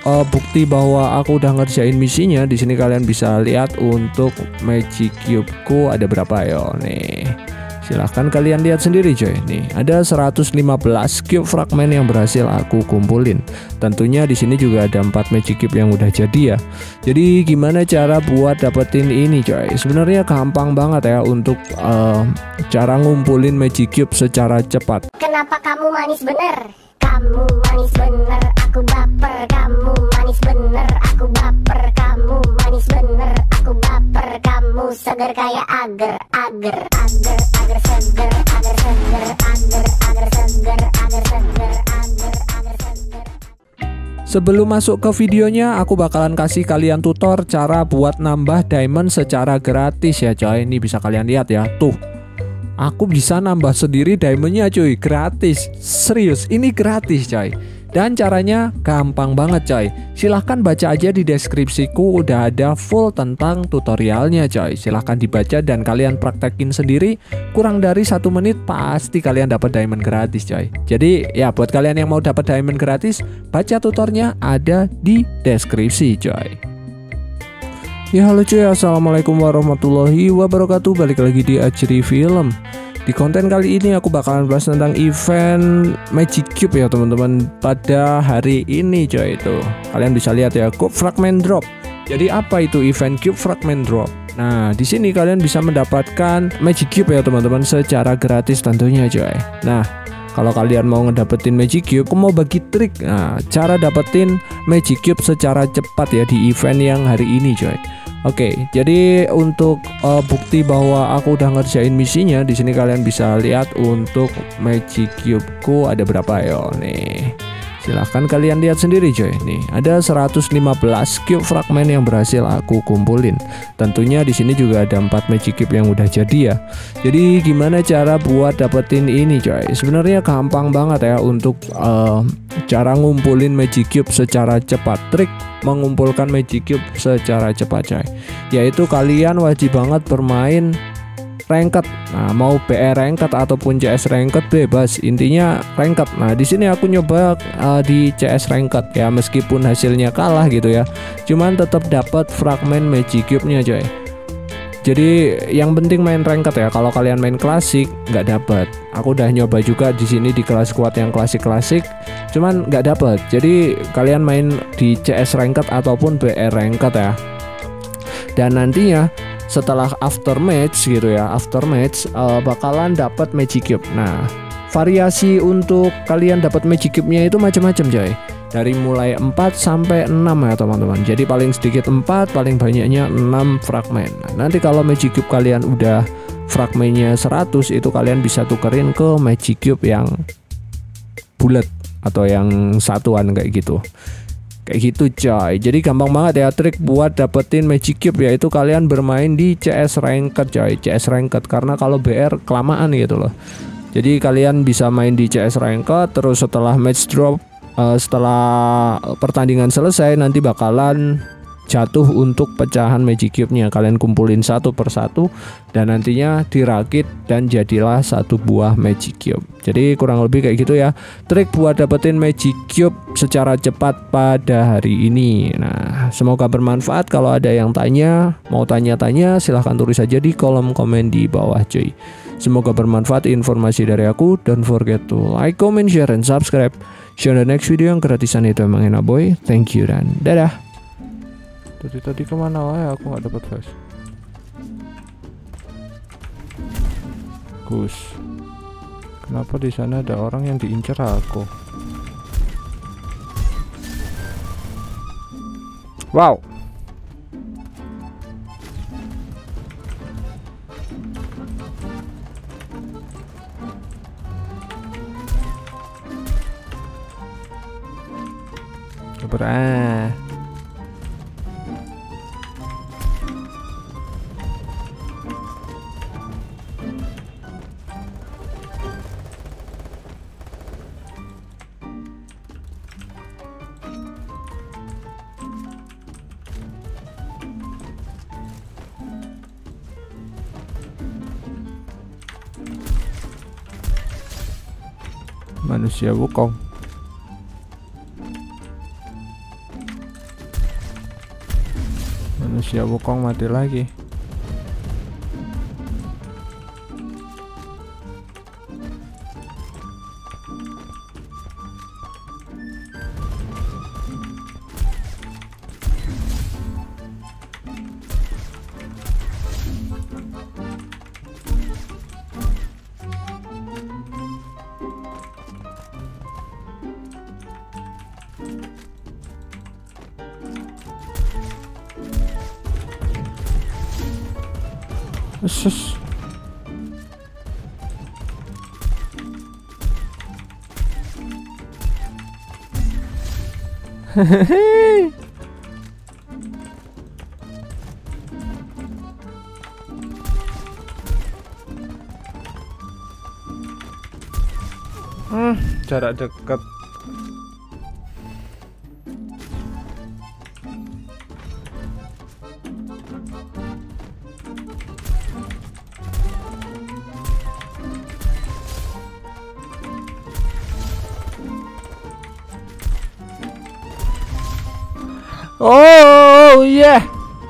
bukti bahwa aku udah ngerjain misinya, di sini kalian bisa lihat untuk magic cube-ku ada berapa yo nih. Silahkan kalian lihat sendiri coy. Nih, ada 115 cube fragment yang berhasil aku kumpulin. Tentunya di sini juga ada 4 magic cube yang udah jadi ya. Jadi gimana cara buat dapetin ini coy? Sebenarnya gampang banget ya untuk cara ngumpulin magic cube secara cepat. Kenapa kamu manis bener? Kamu manis bener, aku baper. Kamu manis bener, aku baper. Kamu manis bener, aku baper. Kamu seger kayak agar, agar, agar, agar seger, agar seger, agar, agar seger, agar seger, agar, agar seger. Sebelum masuk ke videonya, aku bakalan kasih kalian tutor cara buat nambah diamond secara gratis ya coy. Ini bisa kalian lihat ya, tuh. Aku bisa nambah sendiri diamondnya cuy, gratis. Serius, ini gratis coy. Dan caranya gampang banget coy. Silahkan baca aja di deskripsiku, udah ada full tentang tutorialnya coy. Silahkan dibaca dan kalian praktekin sendiri. Kurang dari 1 menit pasti kalian dapat diamond gratis coy. Jadi ya buat kalian yang mau dapat diamond gratis, baca tutornya ada di deskripsi coy. Ya halo cuy, assalamualaikum warahmatullahi wabarakatuh. Balik lagi di Ajri Film. Di konten kali ini aku bakalan bahas tentang event Magic Cube ya teman-teman. Pada hari ini coy, itu kalian bisa lihat ya, Cube Fragment Drop. Jadi apa itu event Cube Fragment Drop? Nah di sini kalian bisa mendapatkan Magic Cube ya teman-teman secara gratis tentunya coy. Nah kalau kalian mau ngedapetin Magic Cube, aku mau bagi trik. Nah, cara dapetin Magic Cube secara cepat ya di event yang hari ini coy. Oke, jadi untuk bukti bahwa aku udah ngerjain misinya, di sini kalian bisa lihat untuk Magic Cube-ku ada berapa yo nih. Silahkan kalian lihat sendiri coy. Nih, ada 115 cube fragment yang berhasil aku kumpulin. Tentunya di sini juga ada 4 magic cube yang udah jadi ya. Jadi gimana cara buat dapetin ini coy? Sebenarnya gampang banget ya untuk cara ngumpulin magic cube secara cepat. Trik mengumpulkan magic cube secara cepat coy, yaitu kalian wajib banget bermain ranked. Nah, mau BR ranked ataupun CS ranked bebas, intinya ranked. Nah, di sini aku nyoba di CS ranked ya, meskipun hasilnya kalah gitu ya. Cuman tetap dapat fragmen magic cube-nya coy. Jadi yang penting main ranked ya. Kalau kalian main klasik nggak dapat. Aku udah nyoba juga di sini di kelas squad yang klasik-klasik, cuman nggak dapat. Jadi kalian main di CS ranked ataupun BR ranked ya. Dan nantinya setelah after match gitu ya, after match bakalan dapat magic cube. Nah, variasi untuk kalian dapat magic cube-nya itu macam-macam coy. Dari mulai 4 sampai 6 ya teman-teman. Jadi paling sedikit 4, paling banyaknya 6 fragmen. Nah, nanti kalau magic cube kalian udah fragmennya 100, itu kalian bisa tukerin ke magic cube yang bulat atau yang satuan kayak gitu. Kayak gitu coy. Jadi gampang banget ya trik buat dapetin magic cube, yaitu kalian bermain di CS ranked coy. CS ranked, karena kalau BR kelamaan gitu loh. Jadi kalian bisa main di CS ranked, terus setelah match drop, setelah pertandingan selesai nanti bakalan jatuh untuk pecahan magic cube-nya. Kalian kumpulin satu persatu dan nantinya dirakit dan jadilah satu buah magic cube. Jadi kurang lebih kayak gitu ya trik buat dapetin magic cube secara cepat pada hari ini. Nah, semoga bermanfaat. Kalau ada yang mau tanya-tanya, silahkan tulis saja di kolom komen di bawah cuy. Semoga bermanfaat informasi dari aku. Don't forget to like, comment, share, and subscribe. See you on the next video yang gratisan itu emang enak boy. Thank you dan dadah. Tadi kemana ya? Aku nggak dapat flash. Gus, kenapa di sana ada orang yang diincar aku? Wow. Sabar. Manusia wukong. Manusia Wukong mati lagi. Sus. Hehehe. Jarak dekat. Oh yeah.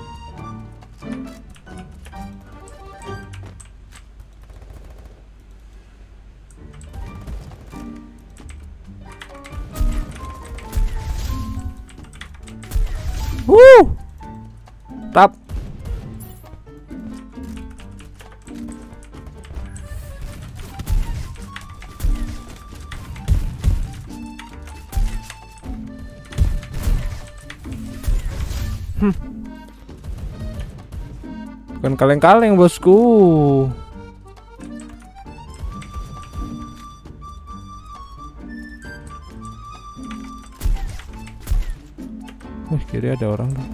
Tap. Bukan kaleng-kaleng bosku. Wih, kiri ada orang tuh.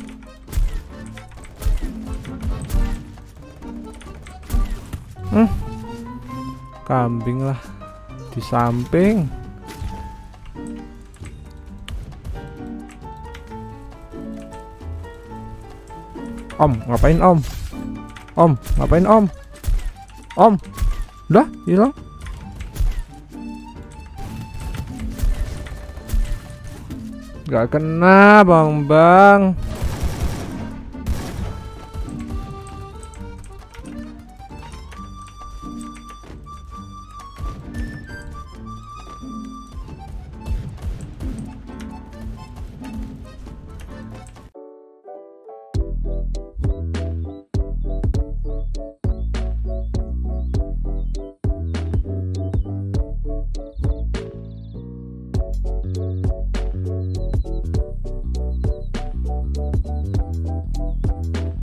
Kambing lah di samping. Om, ngapain om? Om, ngapain om? Om, udah hilang. Gak kena bang.